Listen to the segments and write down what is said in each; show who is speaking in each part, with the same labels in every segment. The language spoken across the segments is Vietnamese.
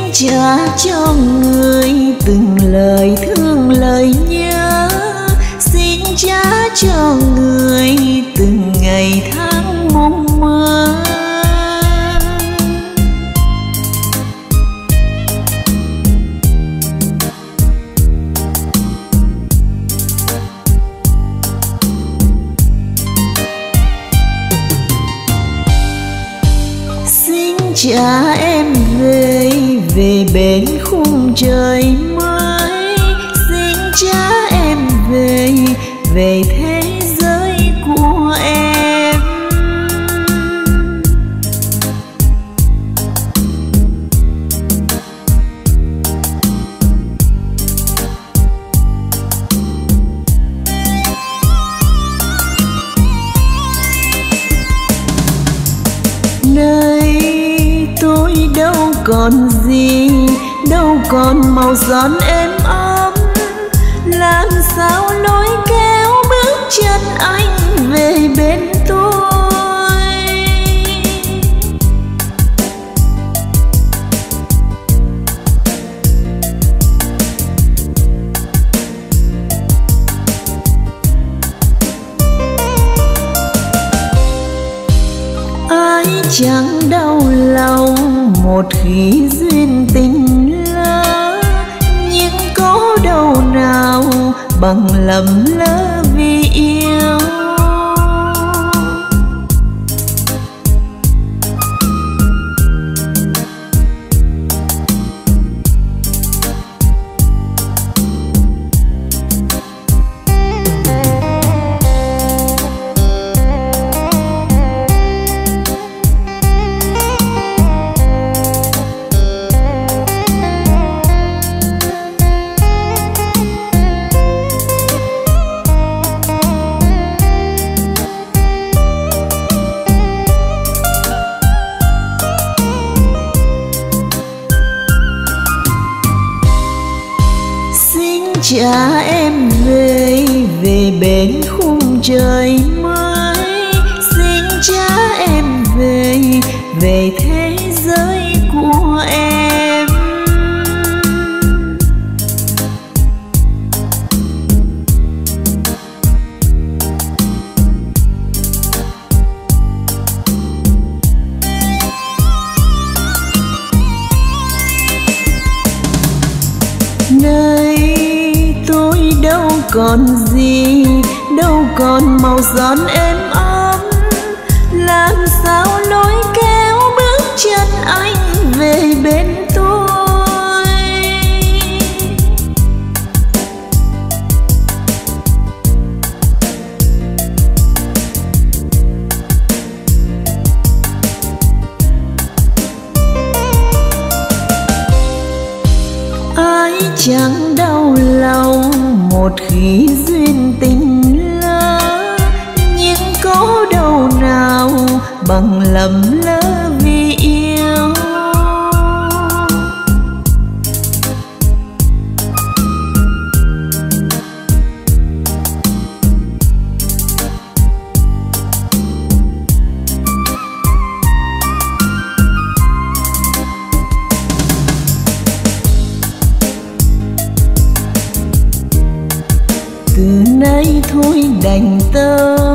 Speaker 1: trả cho người từng lời thương lời nhớ, xin trả cho người từng ngày tháng mong mơ. Xin trả em về bên khung trời mới, xin trả em về thế giới của em. Nơi tôi đâu còn gì, đâu còn màu son êm ấm, làm sao lối kéo bước chân anh về bên tôi. Ai chẳng đau lòng một khi duyên tình lỡ, nhưng có đâu nào bằng lầm lỡ vì yêu. Trả em về bên khung trời mới, xin trả em về thế giới của em. Nơi tôi đâu còn gì, đâu còn màu son êm ấm, làm sao lối kéo bước chân anh về bên tôi. Ai chẳng đau lòng một khi duyên tình lỡ, nhưng có đâu nào bằng lầm lỡ vì yêu. Từ nay thôi đành tâm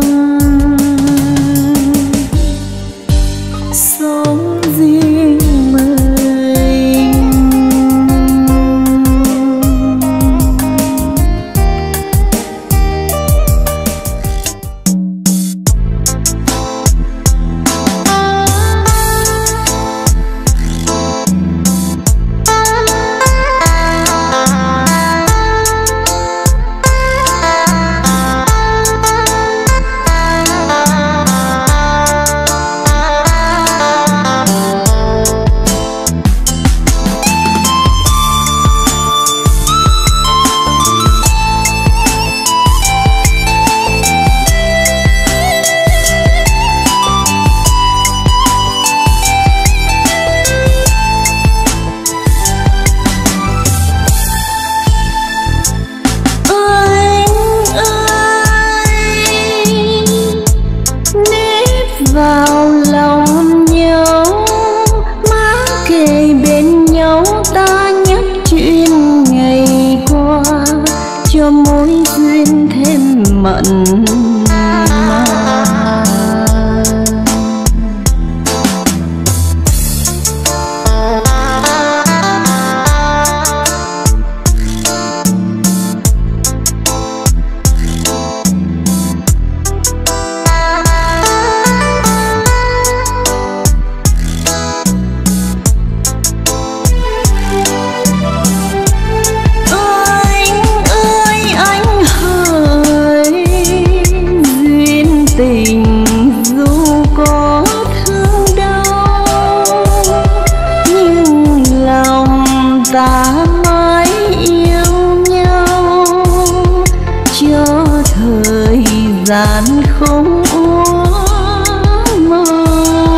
Speaker 1: sống riêng mình. mặn mà. Ta mãi yêu nhau cho thời gian không úa màu.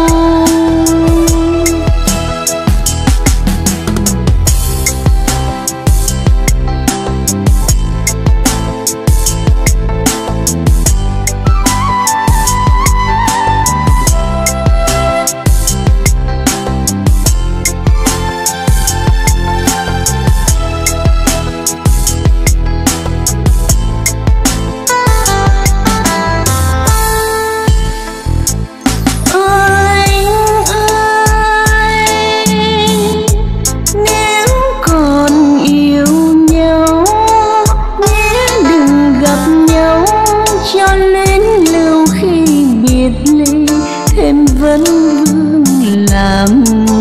Speaker 1: Thêm vấn vương làm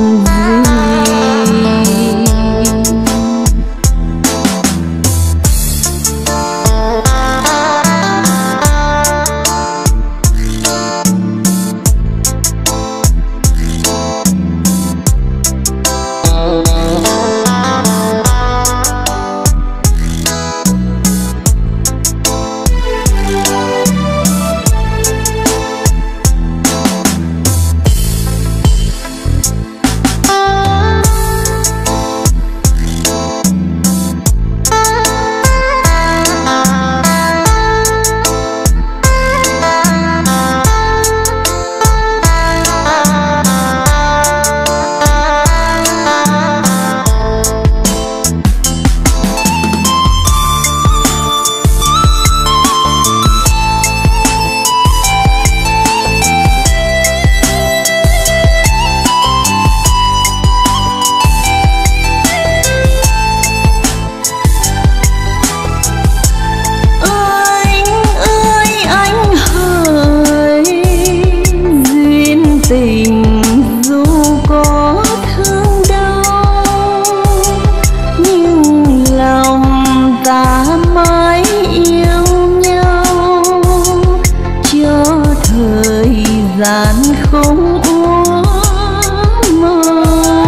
Speaker 1: tình dù có thương đau, nhưng lòng ta mãi yêu nhau cho thời gian không úa màu.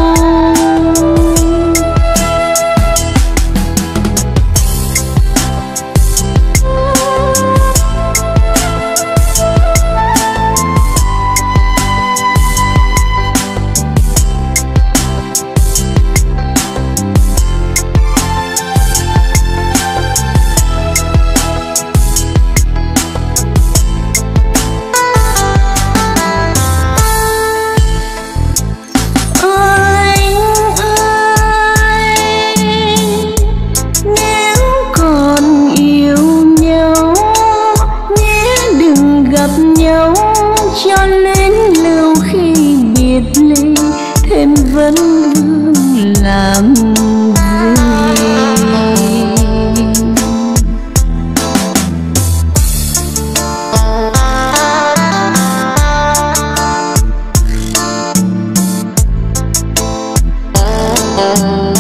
Speaker 1: Nhau cho lên lưu khi biệt ly, thêm vấn vương làm gì.